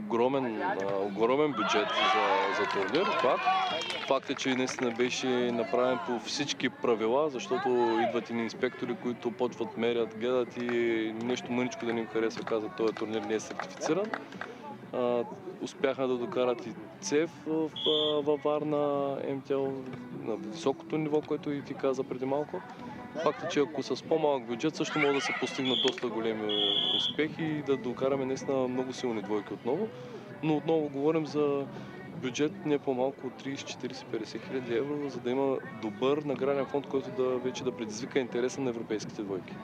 огромен бюджет за турнир. Факт е, че наистина беше направен по всички правила, защото идват и инспектори, които почват, мерят, гледат и нещо мъничко да не им харесва, казват, този турнир не е сертифициран. Успяха да докарат и ЦЕФ във Варна, МТЛ на високото ниво, което и ти каза преди малко. Факт е, че ако с по-малък бюджет също могат да се постигнат доста големи успехи и да докараме наистина много силни двойки отново. Но отново говорим за бюджет не по-малко от 30-40-50 хиляди евро, за да има добър награден фонд, който вече да предизвика интереса на европейските двойки.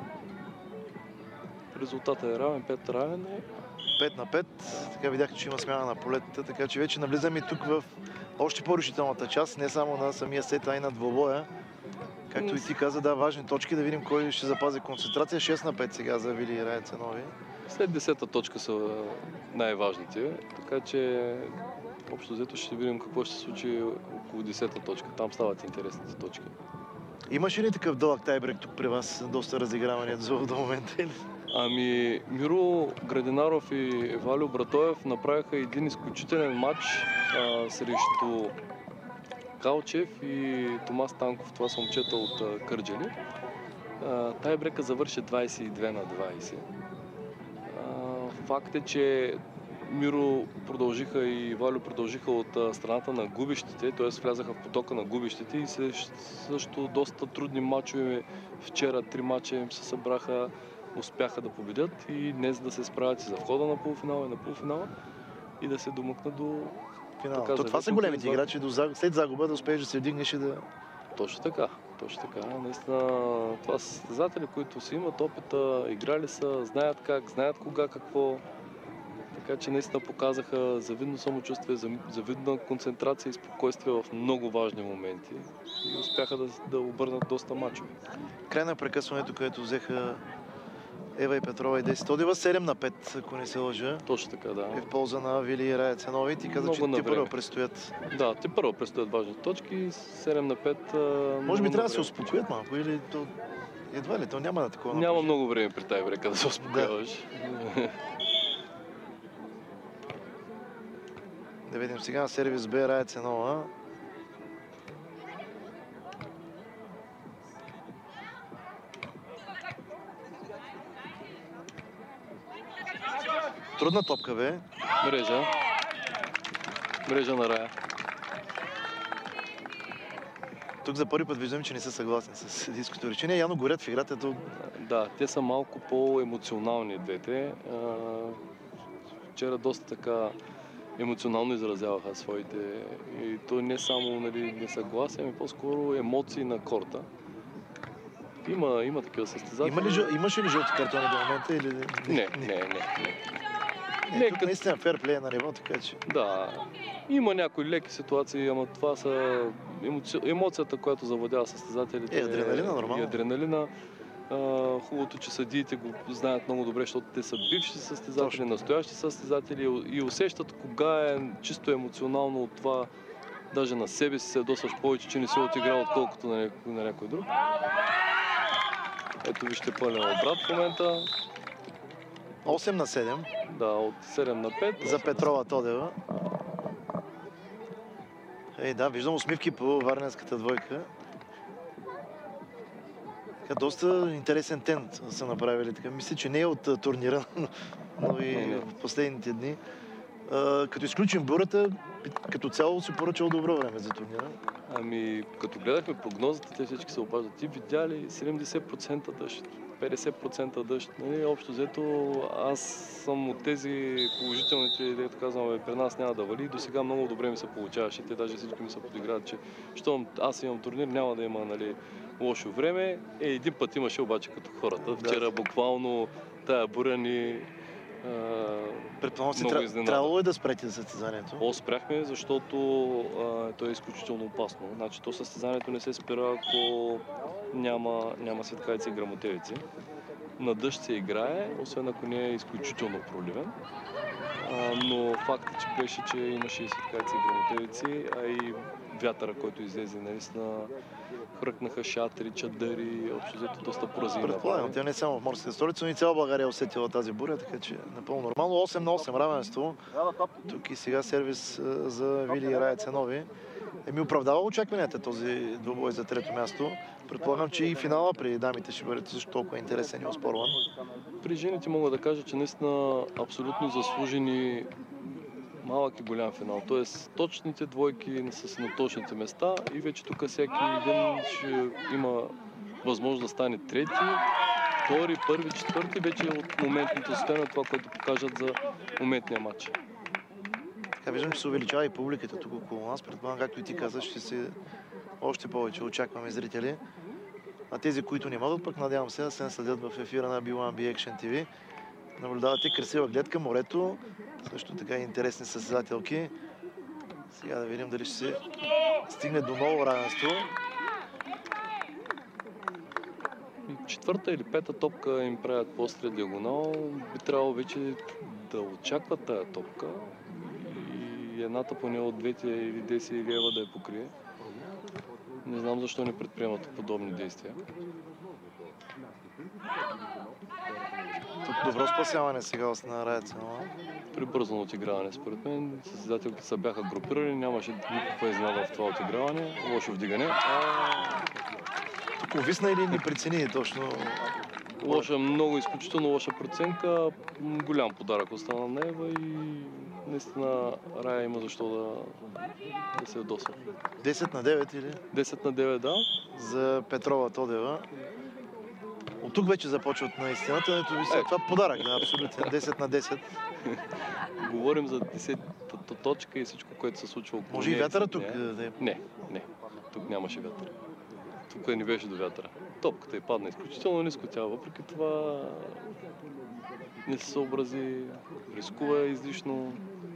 Резултатът е равен, 5 равен е. 5 на 5. Така видях, че има смяна на полетата, така че вече навлизаме тук в още по-решителната част, не само на самия сет, а и на двобоя. Както и ти каза, да, важни точки, да видим кой ще запази концентрация. 6 на 5 сега за Вили и Рая Ценови. След 10-та точка са най-важните, така че общо взето ще видим какво ще се случи около 10-та точка. Там стават интересните точки. Имаше ли такъв дълъг тайбрек тук при вас? Доста разигравания до момента? Миро Градинаров и Валио Братоев направиха един изключителен матч срещу Калчев и Томас Танков, това са момчета от Кърджали. Тайбрека завърши 22 на 20. Факт е, че Миро продължиха и Валио продължиха от страната на губещите, т.е. влязаха в потока на губещите и също доста трудни матчове. Вчера 3 мача им се събраха, успяха да победят и днес да се справят и за входа на полуфинала и на полуфинала и да се домъкнат до финала. Това са големите играчи, след загуба да успееш да се вдигнеш и да... Точно така. Наистина това са състезатели, които си имат опита, играли са, знаят как, знаят кога, какво. Така че наистина показаха завидно самочувствие, завидна концентрация и спокойствие в много важни моменти и успяха да обърнат доста мачове. Край на прекъсването, където взеха Ева и Петрова и Деси Тодева. 7 на 5, ако не се лъжа. Точно така, да. Е в полза на Вили и Рая Ценови. Ти каза, че те първо предстоят. Да, те първо предстоят важни точки. 7 на 5. Може би трябва да се успокоят малко или то... Едва ли, то няма да такова. Няма много време при тази брека да се успокояваш. Да видим сега на сервис Б Рая Ценова. Трудна топка, бе. Мрежа на Рая. Тук за първи път виждам, че не са съгласни с съдийското решение. Явно горят в играта. Да, те са малко по-емоционални двете. Вчера доста така емоционално изразяваха своите... И то не само несъгласие, ами по-скоро емоции на корта. Има такива състезатели. Имаше ли жълти картони до момента? Или... Не, тук наистина ферплей на ниво, така че... Да, има някои леки ситуации, ама това са емоцията, която завладява състезателите. Адреналина, нормално. И адреналина. Хубавото, че съдиите го знаят много добре, защото те са бивши състезатели, настоящи състезатели и усещат кога е чисто емоционално от това, даже на себе си се досваш повече, че не си отиграл, отколкото на някой друг. Ето вижте пълен обрат в момента. 8 на 7. Да, от 7 на 5. За Петрова Тодева. Да, виждам усмивки по варненската двойка. Доста интересен тент са направили. Така. Мисля, че не е от турнира, но и в последните дни. Като изключим бурата, като цяло си поръчал добро време за турнира. Ами, като гледахме прогнозата, те всички се обаждат. Ти видя ли 70% дъжд, 50% дъжд? Общо взето, аз съм от тези положителните, дето казвам, при нас няма да вали. До сега много добре ми се получаваше. Те даже всички ми се подиграват, че щом аз имам турнир, няма да има лошо време. Един път имаше обаче като хората. Вчера буквално тая буря ни предполагам си, трябвало е да спрете състезанието? Спряхме, защото то е изключително опасно. Значи, то състезанието не се спира, ако няма светкавици и грамотевици. На дъжд се играе, освен ако не е изключително проливен. Но факт е, че беше, че имаше и светкавици и грамотевици, а и вятъра, който излезе, наистина хръкнаха шатри, чадъри, общо взето доста поразина. Предполагам, тя не е само в морската столица, но и цяла България усетила тази буря, така че напълно нормално. 8 на 8 равенство. Тук и сега сервис за Вили и Рая Ценови. Ми оправдава очакванията този двубой за трето място. Предполагам, че и финала при дамите ще бъде също толкова интересен и оспорван. При жените мога да кажа, че наистина абсолютно заслужени малък и голям финал. Тоест точните двойки са на точните места и вече тук всеки един ще има възможност да стане трети, втори, първи, четвърти, вече от моментното състояние, това, което покажат за моментния матч. Така виждам, че се увеличава и публиката тук около нас. Предполагам, както и ти каза, ще се още повече очакваме зрители. А тези, които не могат, пък надявам се да се наследят в ефира на B1B Action TV. Наблюдавате красива гледка, морето, също така и интересни състезателки. Сега да видим дали ще се стигне до ново равенство. Четвърта или пета топка им правят после диагонал. Би трябвало вече да очакват тая топка и едната поне от двете или 10 или ева да я покрие. Не знам защо не предприемат подобни действия. Тук добро спасяване сега на Рая Ценова. Прибързано отиграване, според мен. Състезателите се бяха групирали, нямаше никаква изненада в това отиграване. Лошо вдигане. Тук увисна или не прецени точно? Лоша, много изключително лоша преценка. Голям подарък остана на Ева и наистина Рая има защо да се ядосва. 10 на 9 или? 10 на 9, да. За Петрова Тодева. От тук вече започват на истината. Това подарък, да, абсолютно. 10 на 10. Говорим за 10-та точка и всичко, което се случва около. Може и вятъра тук? Не. Тук нямаше вятър. Тук не беше до вятъра. Топката й падна изключително ниско, тя въпреки това не се съобрази, рискува излишно.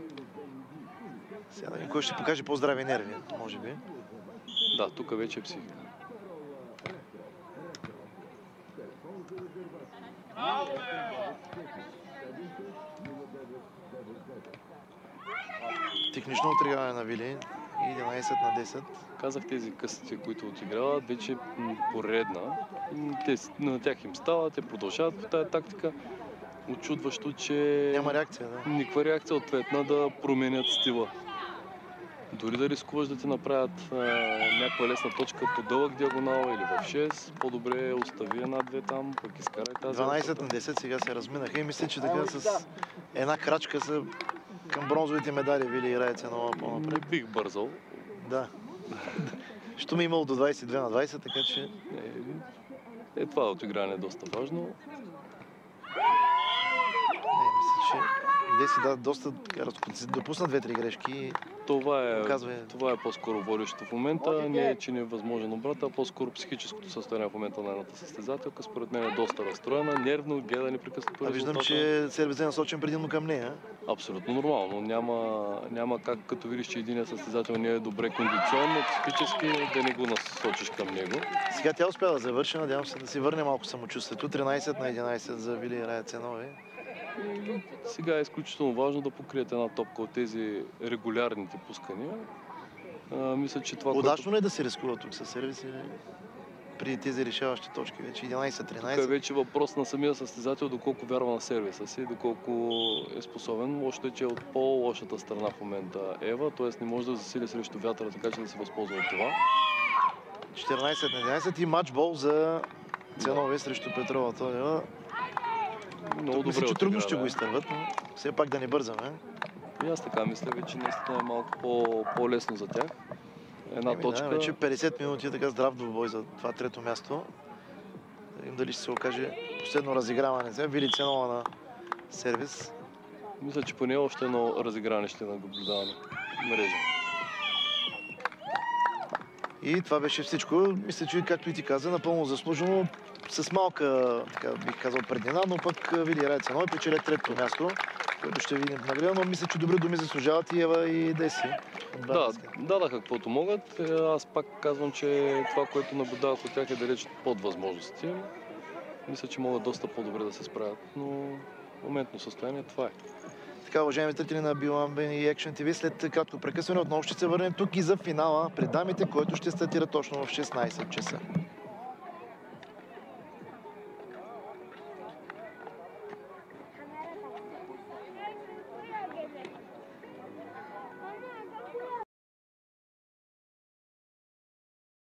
Сега кой ще покаже по-здрави нерви, може би. Да, тук вече е психика. Технично отригаване на Вили. 11-10. Казах тези късите, които отиграват, вече поредна. На тях им става, те продължават по тази тактика. Очудващо, че Няма реакция, да. никаква реакция ответна да променят стила. Дори да рискуваш да ти направят някаква лесна точка по дълъг диагонал или в 6, по-добре остави една-две там, пък изкарай тази. 12-10 сега се разминаха и мисля, че така с една крачка са към бронзовите медали Вили и Райценова по-напред. Не бих бързал. Да. Що ми имало до 22-20, така че... Това отигране е доста важно. Не, мисля, че Деси да доста допусна 2-3 грешки. Това е по-скоро водещо в момента. Не е, че не е възможен обрат, а по-скоро психическото състояние в момента на едната състезателка. Според мен е доста разстроена, нервно, гледа непрекъснато резултата. Виждам, че сервисът е насочен предимно към нея. Абсолютно нормално. Няма как, като видиш, че единият състезател не е добре кондиционно, психически, да не го насочиш към него. Сега тя успя да завърши, надявам се да си върне малко самочувствието. 13-11 за Вили Райценова. Сега е изключително важно да покриете една топка от тези регулярните пускания. Мисля, че това, удачно ли е да се рискува тук със сервис или при тези решаващи точки? Вече 11-13. Тук е вече въпрос на самия състезател, доколко вярва на сервиса си, доколко е способен. Лошото е, че е от по-лошата страна в момента Ева, т.е. не може да засили срещу вятъра, така че да се възползва от това. 14-11 и матчбол за Ценови срещу Петрова Толева. Много добре. Мисля, че трудно ще го изтърват, но все пак да не бързаме. И аз така мисля, вече наистина е малко по-лесно за тях. Една точка. Да, вече 50 минути е така здрав двубой за това трето място. Да видим дали ще се окаже последно разиграване. Сега Вили Ценова на сервис. Мисля, че поне още едно разиграване ще наблюдаваме мрежа. И това беше всичко. Мисля, че както и ти каза, напълно заслужено. С малка, така бих казал, преднина, но пък Вили Райценова печелят третото място, което ще видим в награда, но мисля, че добри думи заслужават и Ева и Деси. Да, дадаха каквото могат. Аз пак казвам, че това, което наблюдавах от тях е далеч под възможности. Мисля, че могат доста по-добре да се справят, но в моментно състояние това е. Така, уважаеми зрители на Биламбен и Action TV, след кратко прекъсване отново ще се върнем тук и за финала пред дамите, който ще стартира точно в 16 часа.